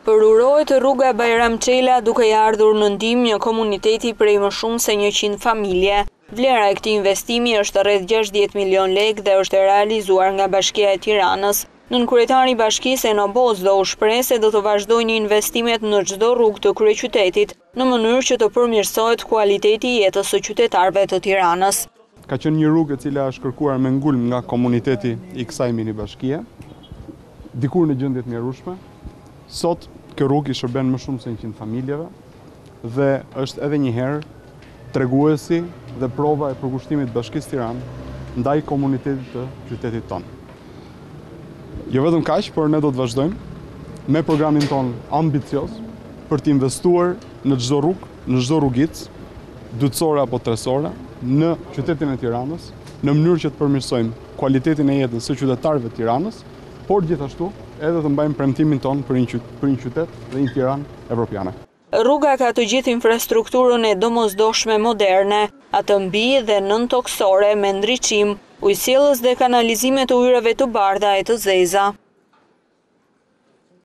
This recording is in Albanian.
Përurohet rruga Bajram Çela duke i ardhur në ndihmë një komuniteti prej më shumë se 100 familje. Vlera e këtij investimi është rreth 60 milion lekë dhe është realizuar nga Bashkia e Tiranës. Nënkryetari i bashkisë Eno Bozdo u shpreh se do të vazhdojnë investimet në çdo rrugë të kryeqytetit në mënyrë që të përmirësohet kualiteti i jetës së qytetarëve të Tiranës. Ka qenë një rrugë e cila është kërkuar me ngulm nga komuniteti i kësaj mini bashkie, dikur në gjendje të mjerueshme. Sot kjo rrugë i shërben më shumë se 100 familjeve dhe është edhe një herë treguesi dhe prova e përkushtimit të Bashkisë Tiranë ndaj komunitetit të qytetit tonë. Jo vetëm kaq, por ne do të vazhdojmë me programin ton ambicioz për të investuar në çdo rrugë, në çdo rrugicë, dytësore apo tresore, në qytetin e Tiranës, në mënyrë që të përmirësojmë kualitetin e jetës së qytetarëve të Tiranës, por gjithashtu edhe të mbajmë premtimin ton për një qytet dhe një Tiranë evropiane. Rruga ka të gjithë infrastrukturën e domosdoshme moderne, atë mbi dhe nëntoksore me ndriçim, ujësjellës dhe kanalizime të ujërave të bardha e të zeza.